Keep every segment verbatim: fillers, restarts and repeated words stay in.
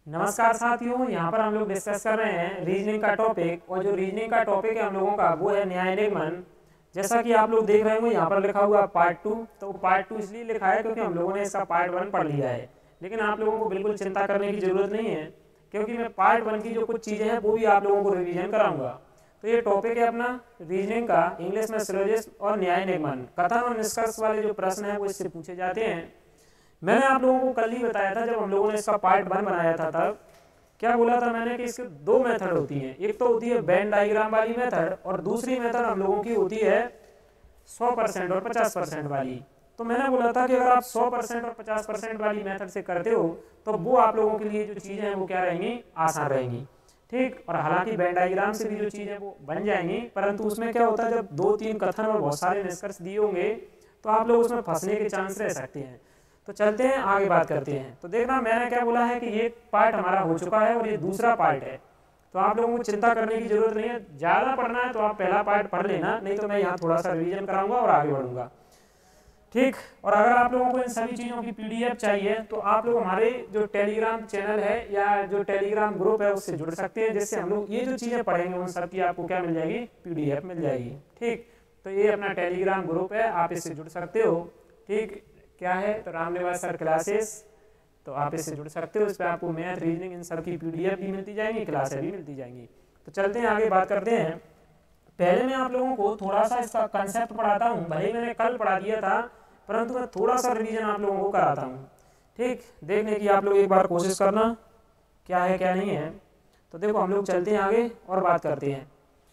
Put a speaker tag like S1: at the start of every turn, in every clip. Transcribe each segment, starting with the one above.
S1: नमस्कार साथियों, यहाँ पर हम लोग डिस्कस कर रहे हैं रीजनिंग का टॉपिक। और जो रीजनिंग का टॉपिक है हम लोगों का वो है न्याय निगमन। जैसा कि आप लोग देख रहे होंगे यहाँ पर लिखा हुआ पार्ट टू। तो पार्ट टू इसलिए लिखा है क्योंकि हम लोगों ने इसका पार्ट वन पढ़ लिया है, लेकिन आप लोगों को बिल्कुल चिंता करने की जरूरत नहीं है, क्योंकि मैं पार्ट वन की जो कुछ चीज़ें हैं वो भी आप लोगों को रिविजन कराऊंगा। तो ये टॉपिक है अपना रीजनिंग का, इंग्लिश में सिलोजिज्म और न्याय निगमन। कथन और निष्कर्ष वाले जो प्रश्न है वो इससे पूछे जाते हैं। मैंने आप लोगों को कल ही बताया था जब हम लोगों ने इसका पार्ट वन बनाया था, तब क्या बोला था मैंने कि इसके दो मेथड होती हैं। एक तो होती है वेन डायग्राम वाली मेथड और दूसरी मेथड हम लोगों की होती है सौ परसेंट और पचास परसेंट वाली। तो मैंने बोला था कि अगर आप सौ परसेंट और पचास परसेंट वाली मेथड से करते हो तो वो आप लोगों के लिए जो चीज़ें हैं वो क्या रहेंगी, आसान रहेंगी। ठीक, और हालांकि वेन डायग्राम से भी जो चीज़ें वो बन जाएंगी, परंतु उसमें क्या होता है जब दो तीन कथन और बहुत सारे निष्कर्ष दिए होंगे तो आप लोग उसमें फंसने के चांस रह सकते हैं। तो चलते हैं आगे बात करते हैं। तो देखना मैंने क्या बोला है कि ये पार्ट हमारा हो चुका है और ये दूसरा पार्ट है, तो आप लोगों को चिंता करने की जरूरत नहीं है। ज़्यादा पढ़ना है तो आप पहला पार्ट पढ़ लेना, नहीं तो मैं यहाँ थोड़ा सा रिवीजन कराऊंगा और आगे बढ़ूंगा। ठीक, और अगर आप लोगों को इन सभी चीज़ों की पीडीएफ चाहिए तो आप लोग हमारे जो टेलीग्राम चैनल है या जो टेलीग्राम ग्रुप है उससे जुड़ सकते हैं, जिससे हम लोग ये जो चीज़ें पढ़ेंगे उन सब की आपको क्या मिल जाएगी, पीडीएफ मिल जाएगी। ठीक, तो ये अपना टेलीग्राम ग्रुप है, आप इससे जुड़ सकते हो। ठीक, क्या है तो रामनिवास सर क्लासेस, तो आप इससे जुड़ सकते हो। इस पर आपको मैथ, रीजनिंग इन सब की पीडीएफ भी मिलती जाएंगी, क्लासें भी मिलती जाएंगी। तो चलते हैं आगे बात करते हैं। पहले मैं आप लोगों को थोड़ा सा इसका कंसेप्ट पढ़ाता हूँ। भले मैंने कल पढ़ा दिया था, परंतु मैं थोड़ा सा रिवीजन आप लोगों को कराता हूँ। ठीक, देखने की आप लोग एक बार कोशिश करना क्या है क्या नहीं है। तो देखो हम लोग चलते हैं आगे और बात करते हैं।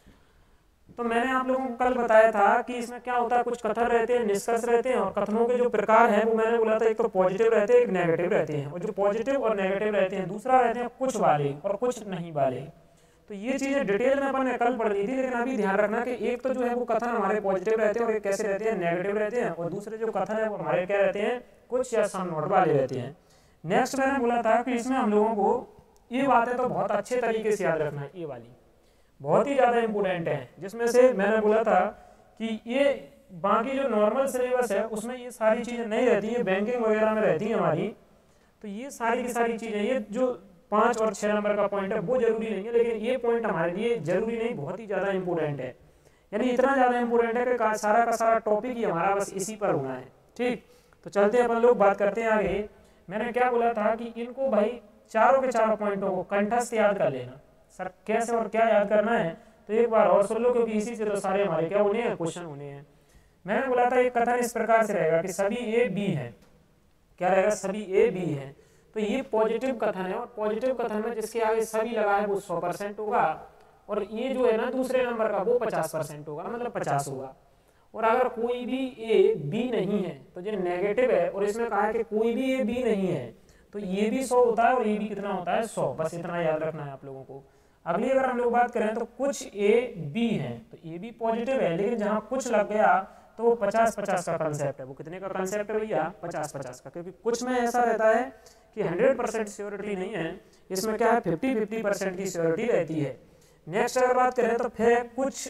S1: तो मैंने आप लोगों को कल बताया था कि इसमें क्या होता है, कुछ कथन रहते हैं, निष्कर्ष रहते हैं, और कथनों के जो प्रकार हैं वो मैंने बोला था एक तो पॉजिटिव रहते हैं, एक नेगेटिव रहते हैं। और जो पॉजिटिव और नेगेटिव रहते हैं, दूसरा रहते हैं कुछ वाले और कुछ नहीं वाले। तो ये चीज़ें डिटेल में अपन ने कल पढ़ ली थी, लेकिन अभी ध्यान रखना कि एक तो जो है वो कथन हमारे पॉजिटिव रहते हैं और एक कैसे रहते हैं, नेगेटिव रहते हैं, और दूसरे जो कथन है वो हमारे क्या रहते हैं, कुछ या सम नॉट वाले रहते हैं। नेक्स्ट मैंने बोला था कि इसमें हम लोगों को ये बातें तो बहुत अच्छे तरीके से याद रखना है, ये वाली बहुत ही ज़्यादा इंपॉर्टेंट है, जिसमें से मैंने बोला था कि ये बाकी जो नॉर्मल सिलेबस है उसमें ये सारी चीज़ें नहीं रहती है, बैंकिंग वगैरह में रहती है हमारी। तो ये सारी की सारी चीज़ें, ये जो पाँच और छः नंबर का पॉइंट है वो जरूरी नहीं है, लेकिन ये पॉइंट हमारे लिए जरूरी नहीं, बहुत ही ज़्यादा इंपॉर्टेंट है। यानी इतना ज़्यादा इंपॉर्टेंट है कि सारा का सारा टॉपिक ही हमारा बस इसी पर होना है। ठीक, तो चलते हैं अपन लोग बात करते हैं आगे। मैंने क्या बोला था कि इनको भाई चारों के चारों पॉइंटों को कंठस्थ याद कर लेना। सर कैसे और क्या याद करना है, तो एक बार और सुन लो, क्योंकि इसी से तो सारे हमारे क्या होने हैं, क्वेश्चन होने हैं। मैंने बोला था एक कथन इस प्रकार से रहेगा कि सभी ए बी है। क्या रहेगा, सभी ए बी है। तो ये पॉजिटिव कथन है, और पॉजिटिव कथन में जिसके आगे सभी लगा है वो सौ परसेंट होगा, और ये जो है ना दूसरे नंबर का वो पचास परसेंट होगा, मतलब पचास होगा। और अगर कोई भी ए बी नहीं है तो जो नेगेटिव है, और इसमें कहा है कि कोई भी ए बी नहीं है, तो ये भी सौ होता है और ये भी कितना होता है, सौ। बस इतना याद रखना है आप लोगों को। अगली अगर हम लोग बात करें तो कुछ ए बी है, तो ए भी पॉजिटिव है, लेकिन जहाँ कुछ लग गया तो वो पचास पचास का कंसेप्ट है। वो कितने का कंसेप्ट है भैया, पचास पचास का, क्योंकि कुछ में ऐसा रहता है कि हंड्रेड परसेंट श्योरिटी नहीं है, इसमें क्या है फिफ्टी फिफ्टी परसेंट की श्योरिटी रहती है। नेक्स्ट अगर बात करें तो फिर कुछ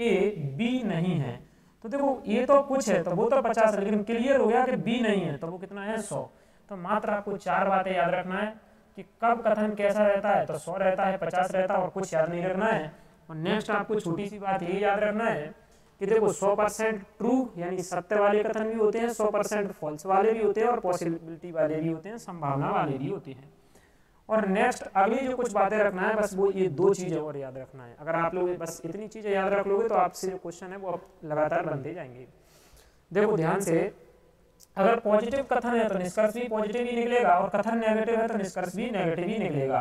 S1: ए बी नहीं है, तो देखो ये तो कुछ है तो वो तो पचास है, लेकिन क्लियर हो गया कि बी नहीं है तो वो कितना है, सौ। तो मात्र आपको चार बातें याद रखना है कि कब कथन कैसा रहता है, तो सौ रहता है, पचास रहता है, और कुछ याद नहीं रखना है। और नेक्स्ट आपको छोटी सी बात ये याद रखना है कि देखो सौ परसेंट ट्रू यानी सत्य वाले कथन भी होते हैं, सौ परसेंट फॉल्स वाले भी होते हैं, और पॉसिबिलिटी वाले भी होते हैं, संभावना वाले भी होते हैं। और नेक्स्ट अगली जो कुछ बातें रखना है बस वो ये दो चीज़ें और याद रखना है। अगर आप लोग बस इतनी चीज़ें याद रख लोगे तो आपसे जो क्वेश्चन है वो लगातार बनते जाएंगे। देखो ध्यान से, अगर पॉजिटिव कथन है तो निष्कर्ष भी पॉजिटिव ही निकलेगा, और कथन नेगेटिव है तो निष्कर्ष भी नेगेटिव ही निकलेगा।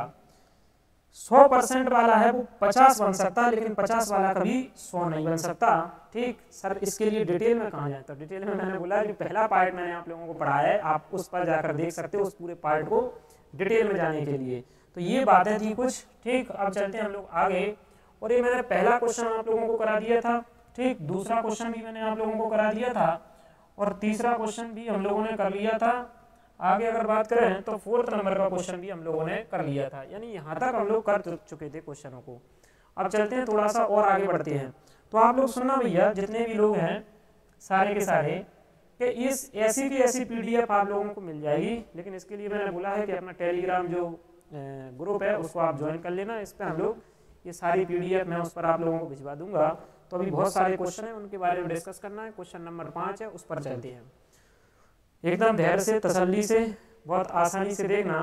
S1: सौ परसेंट वाला है वो पचास बन सकता है, लेकिन पचास वाला कभी सौ नहीं बन सकता। ठीक सर, इसके लिए डिटेल में कहाँ जाए, तो डिटेल में मैंने बोला जो पहला पार्ट मैंने आप लोगों को पढ़ाया है, आप उस पर जाकर देख सकते हो उस पूरे पार्ट को डिटेल में जाने के लिए। तो ये बातें थी कुछ। ठीक, अब चलते हैं हम लोग आगे। और ये मैंने पहला क्वेश्चन आप लोगों को करा दिया था। ठीक, दूसरा क्वेश्चन भी मैंने आप लोगों को करा दिया था, और तीसरा क्वेश्चन भी हम लोगों ने कर लिया था। आगे अगर बात करें तो फोर्थ नंबर का क्वेश्चन भी हम लोगों ने कर लिया था, यानी यहाँ तक हम लोग कर चुके थे क्वेश्चनों को। अब चलते हैं थोड़ा सा और आगे बढ़ते हैं। तो आप लोग सुनना भैया, जितने भी लोग हैं सारे के सारे, कि इस ऐसी की ऐसी पीडीएफ आप लोगों को मिल जाएगी। लेकिन इसके लिए मैंने बोला है कि अपना टेलीग्राम जो ग्रुप है उसको आप ज्वाइन कर लेना। इस पर हम लोग ये सारी पीडीएफ मैं उस पर आप लोगों को भिजवा दूंगा। तो अभी बहुत सारे क्वेश्चन हैं, उनके बारे में डिस्कस करना है। क्वेश्चन नंबर पाँच है, उस पर चलते हैं। एकदम धैर्य से, तसल्ली से, बहुत आसानी से देखना।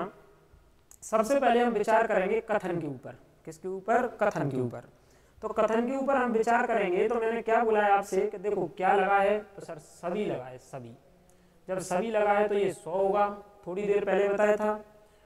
S1: सबसे पहले हम विचार करेंगे कथन के ऊपर। किसके ऊपर? कथन के ऊपर। तो कथन के ऊपर हम विचार करेंगे। तो मैंने क्या बुलाया आपसे कि देखो क्या लगा है, तो सर सभी लगा है, सभी। जब सभी लगा है तो ये सौ होगा, थोड़ी देर पहले बताया था।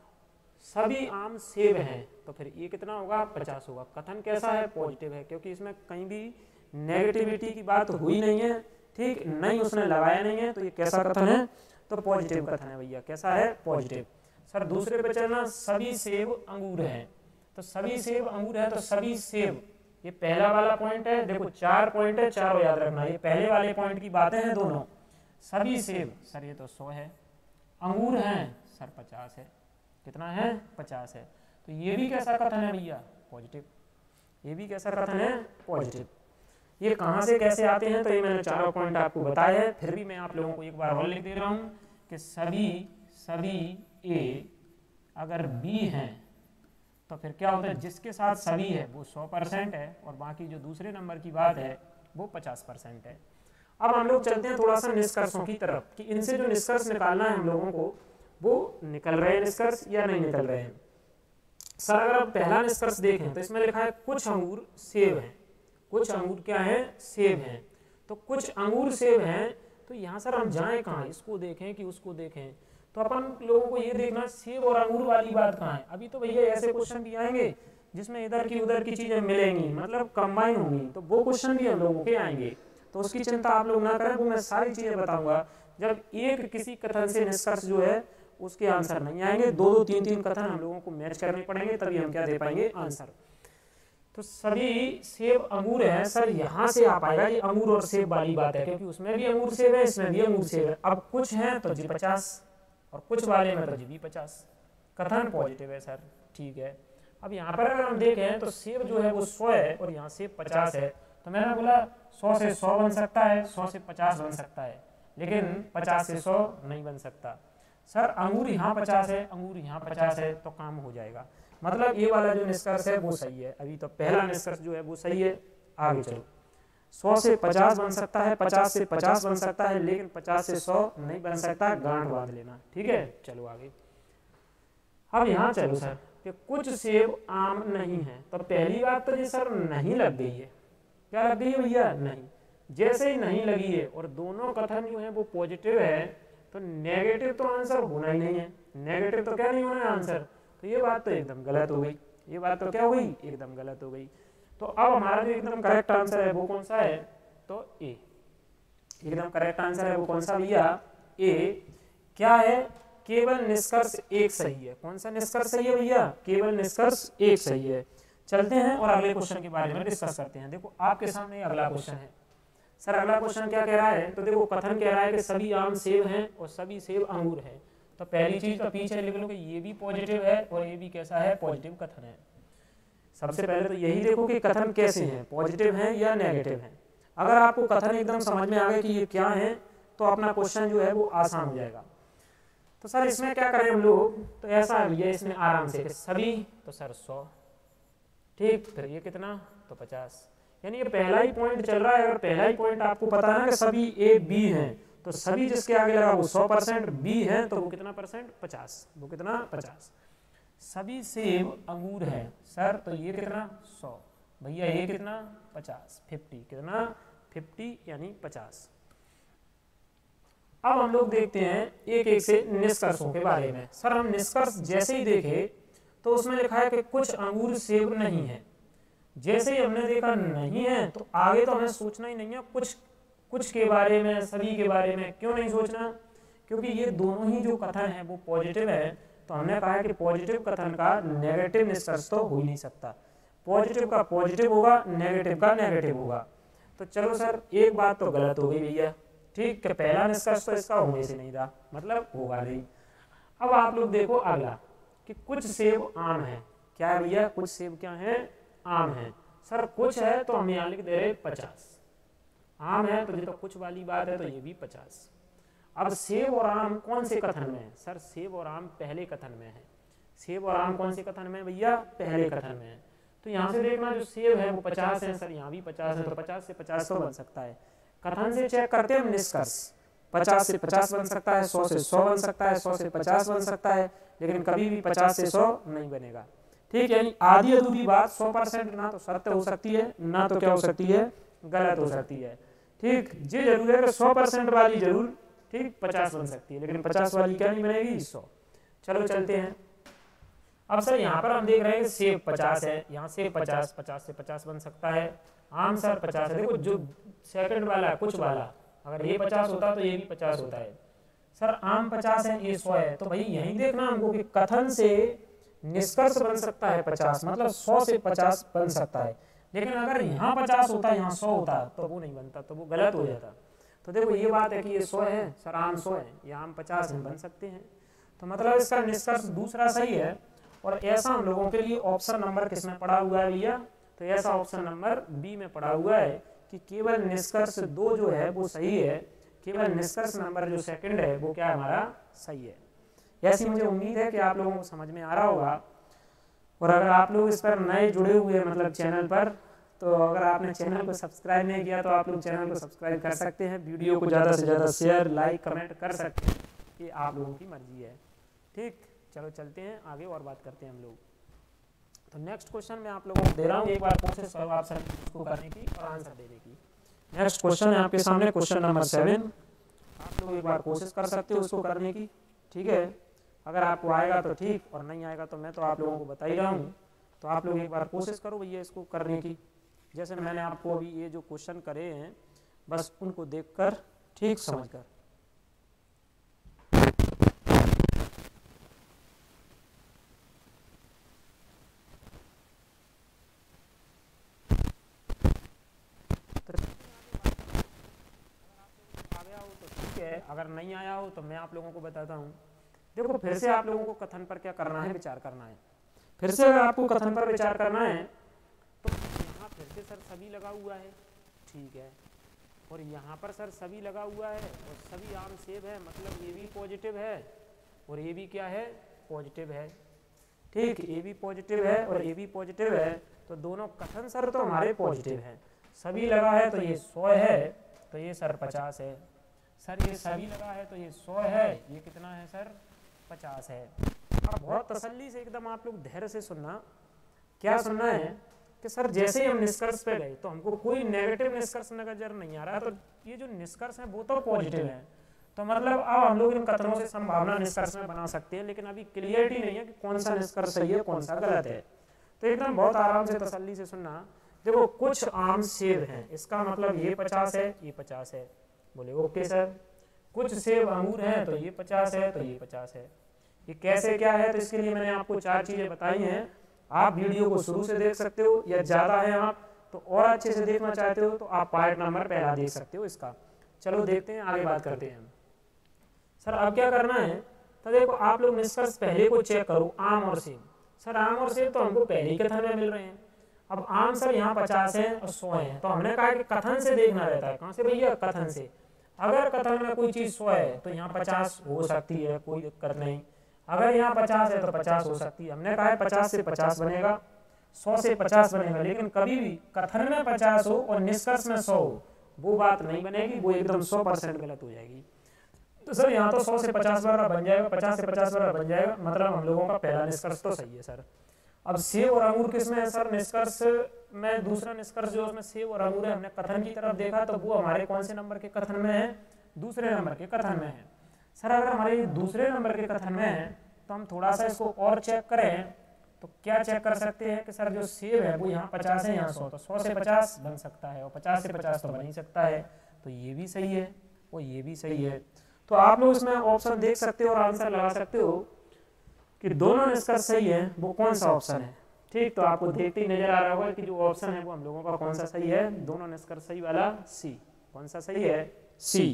S1: सभी आम सेब हैं, तो फिर ये कितना होगा? पचास होगा। कथन कैसा है? पॉजिटिव है, क्योंकि इसमें कहीं भी नेगेटिविटी की बात हुई नहीं है, ठीक, नहीं उसने लगाया नहीं है, तो ये कैसा कथन है? तो पॉजिटिव कथन है भैया। कैसा है? पॉजिटिव। सर दूसरे पे चलना, सभी सेब अंगूर हैं। तो सभी सेब अंगूर है, तो सभी सेब, ये पहला वाला पॉइंट है। देखो चार पॉइंट है, चारों याद रखना, ये पहले वाले पॉइंट की बातें हैं दोनों। सभी सेब, सर ये तो सौ है। अंगूर हैं, सर पचास है। कितना है? पचास है। तो ये भी कैसा कथन है भैया? पॉजिटिव। ये भी कैसा कथन है? पॉजिटिव। ये कहाँ से कैसे आते हैं? तो ये मैंने चारों पॉइंट आपको बताए हैं, फिर भी मैं आप लोगों को एक बार और लिख दे रहा हूँ कि सभी सभी ए अगर बी हैं तो फिर क्या होता है? जिसके साथ सभी है वो सौ परसेंट है, और बाकी जो दूसरे नंबर की बात है वो पचास परसेंट है। अब हम लोग चलते हैं थोड़ा सा निष्कर्षों की तरफ कि इनसे जो निष्कर्ष निकालना है हम लोगों को, वो निकल रहे हैं निष्कर्ष या नहीं निकल रहे हैं। सर अगर आप पहला निष्कर्ष देखें तो इसमें लिखा है कुछ अंगूर सेब हैं। कुछ अंगूर क्या है? सेब हैं। तो कुछ अंगूर सेब हैं, तो यहाँ सर हम जाएं कहाँ? इसको देखें कि उसको देखें? तो अपन लोगों को ये देखना सेब और अंगूर वाली बात कहाँ है। अभी तो भैया ऐसे क्वेश्चन भी आएंगे जिसमें इधर की उधर की चीजें मिलेंगी, मतलब कंबाइन होंगी, तो वो क्वेश्चन भी हम लोगों के आएंगे। तो उसकी चिंता आप लोग ना करें, वो मैं सारी चीजें बताऊंगा। जब एक किसी कथन से निष्कर्ष जो है उसके आंसर नहीं आएंगे, दो दो तीन तीन कथन हम लोगों को मैच करने पड़ेंगे, तभी हम क्या दे पाएंगे? आंसर। तो सभी सेब अंगूर हैं, सर यहाँ से आ पाएगा ये अंगूर और सेब वाली बात है, क्योंकि उसमें भी अंगूर सेब है, इसमें भी अंगूर सेब है। अब कुछ हैं तो जी पचास, और कुछ वाले में तो जी भी पचास। कथन पॉजिटिव है सर, ठीक है। अब यहाँ पर अगर हम देखें तो सेब जो है वो सौ है और यहाँ सेब पचास है, तो मैंने बोला सौ से सौ बन सकता है, सौ से पचास बन सकता है, लेकिन पचास से सौ नहीं बन सकता। सर अंगूर यहाँ पचास है, अंगूर यहाँ पचास है, तो काम हो जाएगा। मतलब ये वाला जो निष्कर्ष है वो सही है। अभी तो पहला निष्कर्ष जो है वो सही है। आगे चलो, सौ से पचास बन सकता है, पचास से पचास बन सकता है, लेकिन पचास से सौ नहीं बन सकता। गांठ बांध लेना, ठीक है। चलो आगे। अब यहाँ चलो सर कि कुछ सेब आम नहीं है, तो पहली बात तो ये सर नहीं लग गई है। क्या लग गई है भैया? नहीं। जैसे ही नहीं लगी है और दोनों कथन जो है वो पॉजिटिव है, तो नेगेटिव तो आंसर होना ही नहीं है। नेगेटिव तो क्या नहीं होना है आंसर। तो ये बात तो एकदम गलत हो गई। ये बात तो क्या हो गई? एकदम गलत हो गई। तो अब हमारा जो एकदम करेक्ट आंसर है वो कौन सा है? तो ए। एकदम करेक्ट आंसर है वो कौन सा भैया? ए। क्या है? केवल निष्कर्ष एक सही है। कौन सा निष्कर्ष सही है भैया? केवल निष्कर्ष एक सही है। चलते हैं और अगले क्वेश्चन के बारे में डिस्कस करते हैं। देखो आपके सामने अगला क्वेश्चन है। सर अगला क्वेश्चन क्या कह रहा है? तो देखो कथन कह रहा है कि सभी आम सेब हैं और सभी सेब अंगूर हैं। तो पहली चीज तो पीछे लिख लो कि ये भी पॉजिटिव है और ये भी कैसा है? पॉजिटिव कथन है। सबसे पहले तो यही देखो कि कथन कैसे हैं, पॉजिटिव हैं या नेगेटिव हैं। अगर आपको कथन एकदम समझ में आ गए कि ये क्या है, तो अपना क्वेश्चन जो है वो आसान हो जाएगा। तो सर इसमें क्या करें हम लोग? तो ऐसा है भैया, इसमें आराम से सभी, तो सर सौ, ठीक, फिर ये कितना? तो पचास। यानी ये पहला ही पॉइंट चल रहा है। अगर पहला ही पॉइंट आपको पता है ना कि सभी ए बी हैं, तो सभी जिसके आगे लगा वो सौ परसेंट, बी है तो वो कितना परसेंट? पचास। वो कितना? पचास। सभी सेब अंगूर है सर, तो ये कितना? सौ। भैया ये कितना? पचास। फिफ्टी। कितना? फिफ्टी यानी पचास। अब हम लोग देखते हैं एक एक से निष्कर्षों के बारे में। सर हम निष्कर्ष जैसे ही देखे तो उसमें लिखा है कि कुछ अंगूर सेब नहीं है। जैसे ही हमने देखा नहीं है, तो आगे तो हमें सोचना ही नहीं है कुछ कुछ के बारे में, सभी के बारे में। क्यों नहीं सोचना? क्योंकि ये दोनों ही जो कथन है वो पॉजिटिव है। तो हमने कहा है कि पॉजिटिव कथन का नेगेटिव निष्कर्ष तो हो ही नहीं सकता। पॉजिटिव का पॉजिटिव होगा, नेगेटिव का नेगेटिव होगा। तो चलो सर एक बात तो गलत हो गई भैया, ठीक है। पहला निष्कर्ष तो इसका होने से नहीं रहा, मतलब होगा नहीं। अब आप लोग देखो अगला कि कुछ सेब आम है। क्या है भैया? कुछ सेब क्या है? आम है। सर कुछ है तो हम यहाँ लिख दे रहे पचास। आम है तो ये तो कुछ वाली बात है, तो ये भी पचास। अब सेब और आम कौन से कथन में है? सर सेब और आम पहले कथन में है। सेब और आम कौन से कथन में भैया, पहले कथन में है। तो यहाँ से देखना जो सेब है वो पचास है सर, यहाँ भी पचास है, तो पचास से पचास तो बन सकता है। कथन से चेक करते हैं हम निष्कर्ष, पचास से पचास बन सकता है, सौ से सौ बन सकता है, सौ से पचास बन सकता है, लेकिन कभी भी पचास से सौ नहीं बनेगा। ठीक, यानी आधी अधूरी बात सौ परसेंट ना तो सत्य हो सकती है, ना तो क्या हो सकती है, गलत हो सकती है। ठीक, ये जरूर है कि सौ परसेंट वाली जरूर ठीक पचास बन सकती है, लेकिन पचास वाली क्या नहीं बनेगी, सौ। चलो चलते हैं। अब सर यहाँ पर हम देख रहे हैं कि सेब पचास है, यहाँ सेब पचास, पचास से पचास बन सकता है। आम सर पचास है, देखो जो सेकंड वाला कुछ वाला, अगर ये पचास होता तो ये भी पचास होता है। सर आम पचास है, ये सौ है, तो भाई यही देखना हमको कि कथन से निष्कर्ष बन सकता है पचास, मतलब सौ से पचास बन सकता है। लेकिन अगर यहाँ पचास होता, यहाँ सौ होता तो वो नहीं बनता, तो वो गलत हो जाता। तो देखो ये बात है कि ये सौ है सर, आम सौ है, ये आम पचास है, बन सकते हैं। तो मतलब इसका निष्कर्ष दूसरा सही है। और ऐसा हम लोगों के लिए ऑप्शन नंबर किसमें पड़ा हुआ है भैया, तो ऐसा ऑप्शन नंबर बी में पड़ा हुआ है कि केवल निष्कर्ष दो जो है वो सही है, केवल निष्कर्ष नंबर जो सेकंड है वो क्या है हमारा, सही है। ऐसी मुझे उम्मीद है कि आप लोगों को समझ में आ रहा होगा। और अगर आप लोग इस पर नए जुड़े हुए मतलब चैनल पर, तो अगर आपने चैनल को सब्सक्राइब नहीं किया तो आप लोग चैनल को सब्सक्राइब कर सकते हैं, वीडियो को ज़्यादा से ज़्यादा शेयर लाइक कमेंट कर सकते हैं, ये आप लोगों की मर्जी है। ठीक, चलो चलते हैं आगे और बात करते हैं हम लोग। तो नेक्स्ट क्वेश्चन मैं आप लोगों को दे रहा हूँ, एक बार कोशिश करो आप सर इसको करने की और आंसर देने की। नेक्स्ट क्वेश्चन है आपके सामने, क्वेश्चन नंबर सेवन। आप लोग एक बार कोशिश कर सकते हो उसको करने की, ठीक है। अगर आपको आएगा तो ठीक, और नहीं आएगा तो मैं तो आप लोगों को बता ही रहा हूँ। तो आप लोग एक बार कोशिश करो भैया इसको करने की, जैसे मैंने आपको अभी ये जो क्वेश्चन करे हैं बस उनको देखकर ठीक समझकर। अगर नहीं आया हो तो मैं आप लोगों को बताता हूँ। देखो फिर से आप लोगों को कथन पर क्या करना है, विचार करना है। फिर से अगर आपको कथन पर विचार करना है तो यहाँ फिर से सर सभी लगा हुआ है, ठीक है, और यहाँ पर सर सभी लगा हुआ है और सभी आम सेब है, मतलब ये भी पॉजिटिव है और ये भी क्या है, पॉजिटिव है। ठीक, ये भी पॉजिटिव है और ये भी पॉजिटिव है, तो दोनों कथन सर तो हमारे पॉजिटिव है। सभी लगा है तो ये सौ है, तो ये सर पचास है। सर ये सभी लगा है तो ये सौ है, ये कितना है सर, पचास है। अब बहुत तसल्ली से एकदम आप लोग धैर्य से सुनना। क्या सुनना है कि सर जैसे ही हम निष्कर्ष पे गए तो हमको कोई नेगेटिव निष्कर्ष नजर नहीं आ रहा, तो ये जो निष्कर्ष है वो तो पॉजिटिव है। तो मतलब अब हम लोग इन कथनों से संभावना निष्कर्ष में बना सकते हैं, लेकिन अभी क्लियरिटी नहीं है कि कौन सा निष्कर्ष सही है कौन सा गलत है। तो एकदम बहुत आराम से तसल्ली से सुनना। देखो कुछ आम सेब हैं, इसका मतलब ये पचास है, ये पचास है, बोले ओके सर। कुछ सेब अंगूर हैं तो ये पचास है, तो ये पचास है। ये कैसे क्या है, तो इसके लिए मैंने आपको चार चीजें बताई हैं। आप वीडियो को शुरू से देख सकते हो, या ज्यादा है आप तो और अच्छे से देखना चाहते हो तो आप पार्ट नंबर पहला देख सकते हो इसका। चलो देखते हैं, आगे बात करते हैं। सर अब क्या करना है, तो देखो आप लोग निष्कर्ष पहले को चेक करो, आम और सेब। सर आम और सेब तो हमको पहले ही कथन में मिल रहे हैं। अब आम सर यहाँ पचास है और सौ है, तो हमने कहा कि कथन से देखना रहता है। कहाँ से भैया, कथन से। अगर कथन में कोई चीज सौ है तो यहाँ पचास हो सकती है, कोई दिक्कत नहीं। अगर यहाँ पचास है तो पचास हो सकती है। हमने कहा है पचास से पचास बनेगा, सौ से पचास बनेगा, लेकिन कभी भी कथन में पचास हो और निष्कर्ष में सौ हो वो बात नहीं बनेगी, वो एकदम सौ परसेंट गलत हो जाएगी। तो सर यहाँ तो सौ से पचास वाला बन जाएगा, पचास से पचास वाला बन जाएगा, मतलब हम लोगों का पहला निष्कर्ष तो सही है सर। अब सेब और अंगूर किसमें है सर, निष्कर्ष में दूसरा निष्कर्ष जो उसमें सेब और अंगूर है, हमने कथन की तरफ देखा तो वो हमारे कौन से नंबर के कथन में है, दूसरे नंबर के कथन में है। सर अगर हमारे दूसरे नंबर के कथन में है तो हम थोड़ा सा इसको और चेक करें तो क्या चेक कर सकते हैं कि सर जो सेब है वो यहाँ पचास है, यहाँ सौ, तो सौ से पचास बन सकता है और पचास से पचास तो बन ही सकता है, तो ये भी सही है और ये भी सही है। तो आप लोग इसमें ऑप्शन देख सकते हो और आंसर लगा सकते हो कि दोनों निष्कर्ष सही है, वो कौन सा ऑप्शन है। ठीक, तो आपको देखते ही नजर आ रहा होगा कि जो ऑप्शन है वो हम लोगों का कौन सा सही है, दोनों निष्कर्ष सही वाला सी। कौन सा सही है, सी।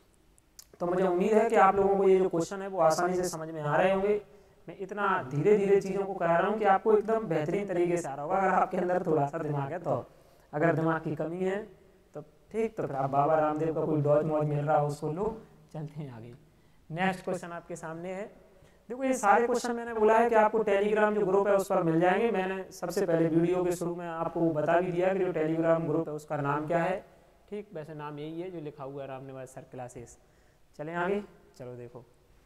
S1: तो मुझे उम्मीद है कि आप लोगों को ये जो क्वेश्चन है वो आसानी से समझ में आ रहे होंगे। मैं इतना धीरे धीरे चीज़ों को कह रहा हूँ कि आपको एकदम बेहतरीन तरीके से आ रहा होगा, अगर आपके अंदर थोड़ा सा दिमाग है तो। अगर दिमाग की कमी है तो ठीक, तो फिर आप बाबा रामदेव का कोई डॉज मौज मिल रहा हो उसको लो। चलते हैं आगे। नेक्स्ट क्वेश्चन आपके सामने है, देखो ये सारे क्वेश्चन मैंने बोला है कि आपको टेलीग्राम जो ग्रुप है उस पर मिल जाएंगे। मैंने सबसे पहले वीडियो के शुरू में आपको बता भी दिया कि जो टेलीग्राम ग्रुप है उसका नाम क्या है। ठीक, वैसे नाम यही है जो लिखा हुआ है रामनिवास सर क्लासेस। चलें आगे, चलो देखो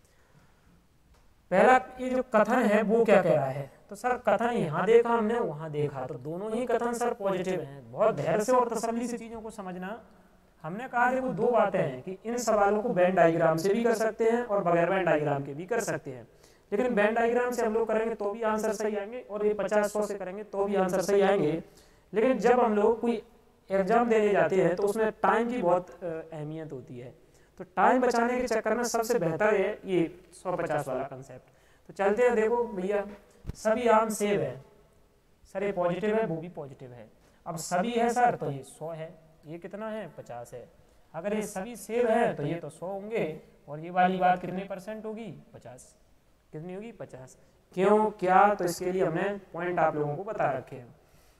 S1: पहला ये जो कथन है वो क्या कह रहा है। तो सर कथन यहाँ देखा हमने वहाँ देखा, तो दोनों ही कथन सर पॉजिटिव हैं। बहुत धैर्य से और तसल्ली से चीज़ों को समझना। हमने कहा देखो दो बातें हैं कि इन सवालों को वेन डायग्राम से भी कर सकते हैं और बगैर वेन डायग्राम के भी कर सकते हैं। लेकिन वेन डायग्राम से हम लोग करेंगे तो भी आंसर सही आएंगे और ये पचास सौ से करेंगे तो भी आंसर सही आएंगे। लेकिन जब हम लोग कोई एग्जाम देने जाते हैं तो उसमें टाइम की बहुत अहमियत होती है। तो टाइम बचाने के चक्कर में सबसे बेहतर है ये सौ पचास वाला कंसेप्ट। तो चलते हैं, देखो भैया सभी आम सेब है सर, ये पॉजिटिव है वो भी पॉजिटिव है। अब सभी है सर तो ये सौ है, ये कितना है पचास है। अगर ये सभी सेब है तो ये तो सौ होंगे और ये वाली बात कितने परसेंट होगी पचास, कितनी होगी पचास। क्यों क्या, तो इसके लिए हमने पॉइंट आप लोगों को बता रखे हैं।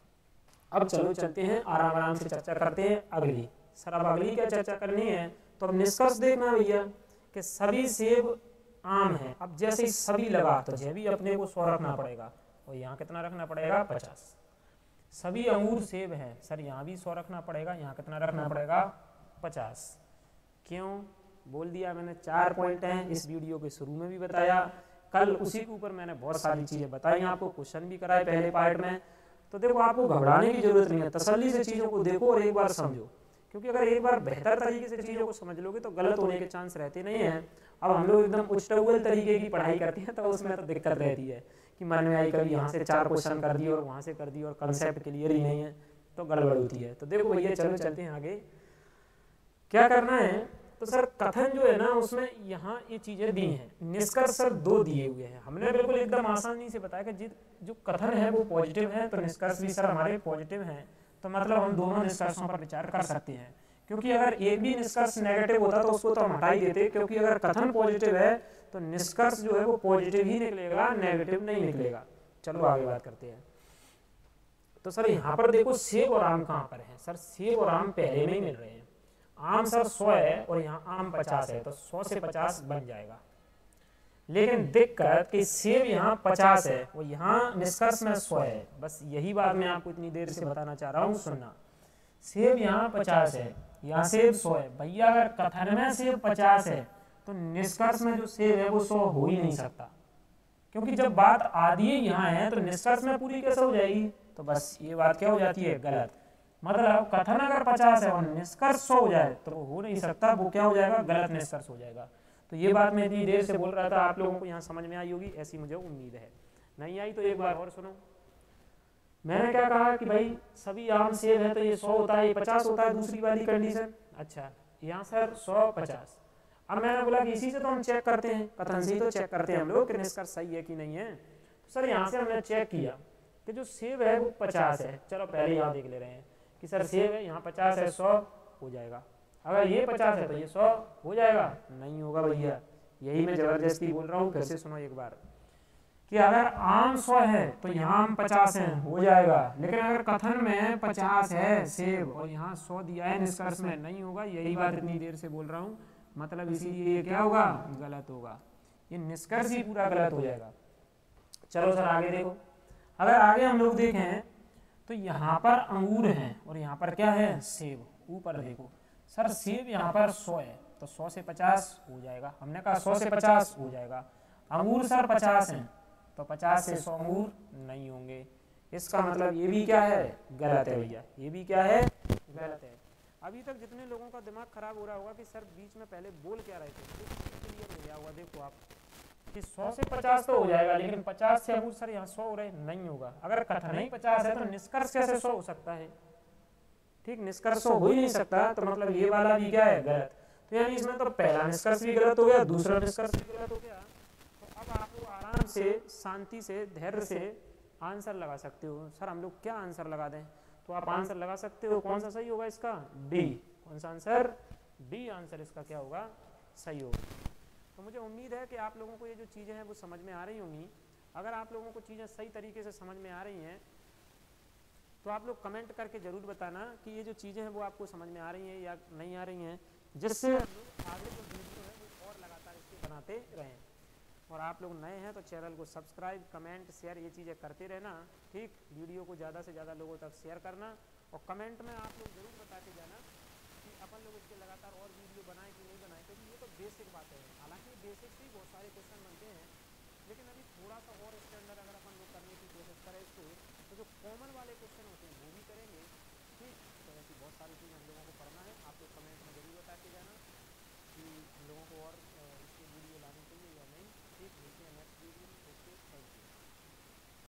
S1: अब चलो चलते हैं आराम आराम से चर्चा करते हैं अगली। सर अब अगली क्या चर्चा करनी है, तो अब निष्कर्ष देखना भैया कि सभी सेब आम है। अब जैसे ही सभी लगा तो जब भी अपने को सौ रखना पड़ेगा और यहाँ कितना रखना पड़ेगा पचास। सभी अंगूर सेब हैं सर, यहाँ भी सौ रखना पड़ेगा, यहाँ कितना रखना पड़ेगा पचास। क्यों बोल दिया मैंने, चार पॉइंट हैं, इस वीडियो के शुरू में भी बताया, कल उसी के ऊपर मैंने बहुत सारी चीज़ें बताई आपको, क्वेश्चन भी कराए पहले पार्ट में। तो देखो आपको घबराने की जरूरत नहीं है, तसल्ली से चीज़ों को देखो और एक बार समझो, क्योंकि अगर एक बार बेहतर तरीके से चीज़ों को समझ लोगे तो गलत होने के चांस रहते नहीं हैं। अब हम लोग एकदम उच्चतौल तरीके की पढ़ाई करते हैं तो उसमें तो दिक्कत रहती है कि मन में आई कभी यहाँ से चार क्वेश्चन कर दिए और वहाँ से कर दिए और कंसेप्ट क्लियर ही नहीं है तो गड़बड़ होती है। तो देखो भैया चलो चलते हैं आगे, क्या करना है। तो सर कथन जो है ना उसमें यहाँ ये चीज़ें दी हैं, निष्कर्ष सर दो दिए हुए हैं। हमने बिल्कुल एकदम आसानी से बताया कि जो कथन है वो पॉजिटिव है तो निष्कर्ष भी सर हमारे पॉजिटिव हैं। तो मतलब हम दोनों निष्कर्षों पर विचार कर सकते हैं, क्योंकि अगर एक भी निष्कर्ष नेगेटिव होता तो उसको तो हम हटा ही देते, क्योंकि अगर कथन पॉजिटिव है तो निष्कर्ष जो है वो पॉजिटिव ही निकलेगा, नेगेटिव नहीं निकलेगा। चलो आगे बात करते हैं। तो सर यहाँ पर देखो सेब और आम कहाँ पर है। सर सेब और आम पहले में ही मिल रहे हैं। आम सर सौ है और यहाँ आम पचास है, तो सौ से पचास बन जाएगा। लेकिन दिक्कत कि सेब यहाँ पचास है और यहाँ निष्कर्ष में सौ है। बस यही बात मैं आपको इतनी देर से बताना चाह रहा हूँ, सुनना। सेब यहाँ पचास है, यहाँ सेब सौ है। भैया अगर कथन में सेब पचास है तो निष्कर्ष में जो सेब है वो सौ हो ही नहीं सकता, क्योंकि जब बात आधी यहाँ है तो निष्कर्ष में पूरी कैसे हो जाएगी। तो बस ये बात क्या हो जाती है गलत। मतलब कथन अगर पचास है और निष्कर्ष सौ हो जाए तो वो हो नहीं सकता, वो क्या हो जाएगा गलत निष्कर्ष हो जाएगा। तो ये बात मैं इतनी देर से बोल रहा था, आप लोगों को यहाँ समझ में आई होगी ऐसी मुझे उम्मीद है। नहीं आई तो एक बार और सुनो। मैंने क्या कहा कि भाई सभी आम सेब है तो ये सौ होता है, ये पचास होता है, दूसरी वाली कंडीशन। अच्छा यहाँ सर सौ पचास। अब मैंने बोला कि इसी से तो हम चेक करते हैं, कथन से ही तो चेक करते हैं हम लोग कि निष्कर्ष सही है कि नहीं है। तो सर यहाँ से हमने चेक किया कि जो सेब है वो पचास है। चलो पहले यहाँ देख ले रहे हैं कि सर सेब है, यहाँ पचास है, सौ हो जाएगा। अगर ये पचास है तो ये सौ हो जाएगा, नहीं होगा भैया। यही मैं जबरदस्ती बोल रहा हूँ, फिर से सुनो एक बार कि अगर आम सौ है तो यहाँ आम पचास है, हो जाएगा। लेकिन अगर कथन में पचास है सेब और यहाँ सौ दिया है निष्कर्ष में, नहीं होगा। यही बात इतनी देर से बोल रहा हूँ, मतलब इसीलिए ये क्या होगा गलत होगा, ये निष्कर्ष ही पूरा गलत हो जाएगा। चलो सर आगे देखो। अगर आगे हम लोग देखें तो यहाँ पर अंगूर हैं और यहाँ पर क्या है सेब। ऊपर देखो सर सेब यहाँ पर सौ है तो सौ से पचास हो जाएगा। हमने कहा सौ से पचास हो जाएगा। अंगूर सर पचास हैं तो पचास से सौ अंगूर नहीं होंगे। इसका मतलब ये भी क्या है गलत है भैया, ये भी क्या है गलत है। अभी तक जितने लोगों का दिमाग खराब हो रहा होगा कि सर बीच में पहले बोल क्या रहे थे, क्लियर हो गया होगा। देखो आप कि सौ से पचास तो हो जाएगा, लेकिन पचास से अंगूर सर यहाँ सौ हो रहे नहीं होगा। अगर कथन ही पचास है तो निष्कर्ष कैसे सौ हो सकता है। ठीक, निष्कर्ष सौ हो ही नहीं सकता, तो मतलब ये वाला भी क्या है गलत। तो यानी इसमें तो पहला निष्कर्ष भी गलत हो गया, दूसरा निष्कर्ष भी गलत हो गया। तो अब आप लोग आराम से शांति से धैर्य से आंसर लगा सकते हो। सर हम लोग क्या आंसर लगा दें, तो आप आंसर लगा सकते हो। कौन सा सही होगा इसका, डी। कौन सा आंसर, डी आंसर इसका क्या होगा सही होगा। तो मुझे उम्मीद है कि आप लोगों को ये जो चीज़ें हैं वो समझ में आ रही होंगी। अगर आप लोगों को चीज़ें सही तरीके से समझ में आ रही हैं तो आप लोग कमेंट करके ज़रूर बताना कि ये जो चीज़ें हैं वो आपको समझ में आ रही हैं या नहीं आ रही हैं, जिससे आगे जो वीडियो है वो और लगातार इसके बनाते रहें। और आप लोग नए हैं तो चैनल को सब्सक्राइब, कमेंट, शेयर ये चीज़ें करते रहना। ठीक, वीडियो को ज़्यादा से ज़्यादा लोगों तक शेयर करना और कमेंट में आप लोग ज़रूर बताते जाना कि अपन लोग इसके लगातार और वीडियो बनाए कि नहीं बनाए, क्योंकि ये तो बेसिक बातें हैं। हालांकि बेसिक से ही बहुत सारे क्वेश्चन बनते हैं, लेकिन अभी थोड़ा सा और स्टैंडर्ड अगर अपन लोग करने की कोशिश करें इसको, तो जो कॉमन वाले क्वेश्चन होते हैं वो भी करेंगे। ठीक, तो ऐसी बहुत सारी चीज़ हम लोगों को पढ़ना है।